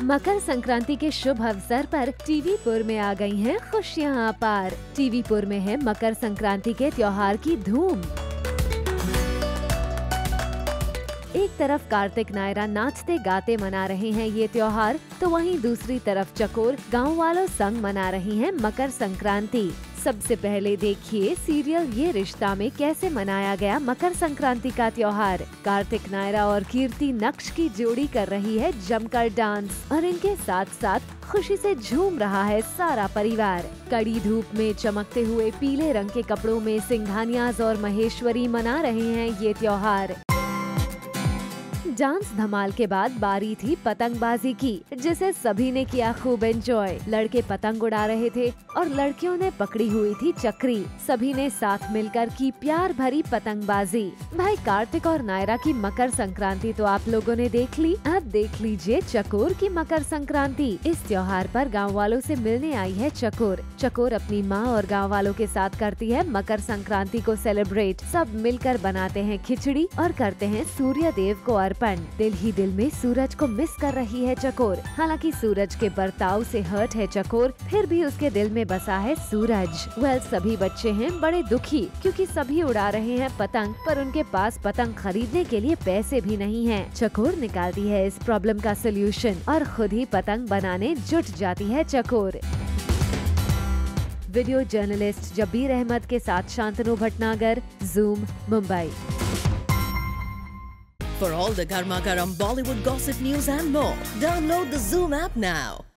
मकर संक्रांति के शुभ अवसर पर टीवीपुर में आ गई हैं खुशियां अपार। टीवीपुर में है मकर संक्रांति के त्योहार की धूम। एक तरफ कार्तिक नायरा नाचते गाते मना रहे हैं ये त्योहार, तो वहीं दूसरी तरफ चकोर गांव वालों संग मना रही हैं मकर संक्रांति। सबसे पहले देखिए सीरियल ये रिश्ता में कैसे मनाया गया मकर संक्रांति का त्योहार। कार्तिक नायरा और कीर्ति नक्श की जोड़ी कर रही है जमकर डांस और इनके साथ साथ खुशी से झूम रहा है सारा परिवार। कड़ी धूप में चमकते हुए पीले रंग के कपड़ों में सिंघानियाज और महेश्वरी मना रहे हैं ये त्योहार। डांस धमाल के बाद बारी थी पतंगबाजी की, जिसे सभी ने किया खूब एंजॉय। लड़के पतंग उड़ा रहे थे और लड़कियों ने पकड़ी हुई थी चक्री। सभी ने साथ मिलकर की प्यार भरी पतंगबाजी। भाई कार्तिक और नायरा की मकर संक्रांति तो आप लोगों ने देख ली, अब देख लीजिए चकोर की मकर संक्रांति। इस त्योहार पर गाँव वालों से मिलने आई है चकोर। चकोर अपनी माँ और गाँव वालों के साथ करती है मकर संक्रांति को सेलिब्रेट। सब मिलकर बनाते हैं खिचड़ी और करते हैं सूर्य देव को अर्पण। दिल ही दिल में सूरज को मिस कर रही है चकोर। हालांकि सूरज के बर्ताव से हर्ट है चकोर, फिर भी उसके दिल में बसा है सूरज। सभी बच्चे हैं बड़े दुखी क्योंकि सभी उड़ा रहे हैं पतंग, पर उनके पास पतंग खरीदने के लिए पैसे भी नहीं हैं। चकोर निकालती है इस प्रॉब्लम का सोल्यूशन और खुद ही पतंग बनाने जुट जाती है चकोर। वीडियो जर्नलिस्ट जब्बीर अहमद के साथ Shantanu Bhatnagar, Zoom, Mumbai. For all the Garma Garam Bollywood gossip news and more, download the Zoom app now.